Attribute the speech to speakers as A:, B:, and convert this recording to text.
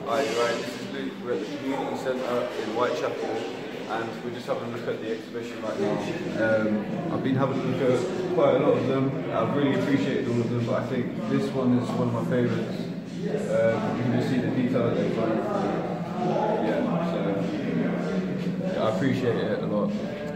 A: Hi, right, this is Luke. We're at the Community Centre in Whitechapel and we're just having a look at the exhibition right now. I've been having a look at quite a lot of them. I've really appreciated all of them, but I think this one is one of my favourites. You can just see the detail at the front. Yeah, so I appreciate it a lot.